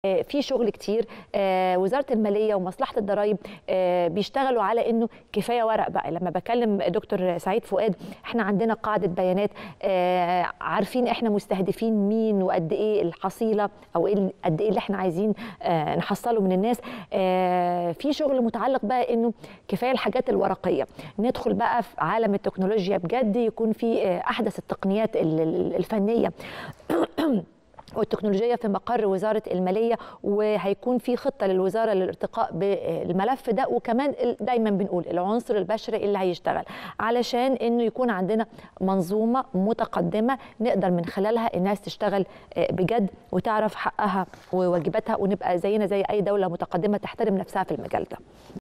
في شغل كتير. وزارة المالية ومصلحة الضرائب بيشتغلوا على انه كفاية ورق بقى. لما بكلم دكتور سعيد فؤاد احنا عندنا قاعدة بيانات، عارفين احنا مستهدفين مين وقد ايه الحصيلة او قد ايه اللي احنا عايزين نحصله من الناس. في شغل متعلق بقى انه كفاية الحاجات الورقية، ندخل بقى في عالم التكنولوجيا بجد، يكون في احدث التقنيات الفنية والتكنولوجيا في مقر وزارة المالية، وهيكون في خطة للوزارة للارتقاء بالملف ده. وكمان دايما بنقول العنصر البشري اللي هيشتغل، علشان انه يكون عندنا منظومة متقدمة نقدر من خلالها الناس تشتغل بجد وتعرف حقها وواجباتها، ونبقى زينا زي اي دولة متقدمة تحترم نفسها في المجال ده.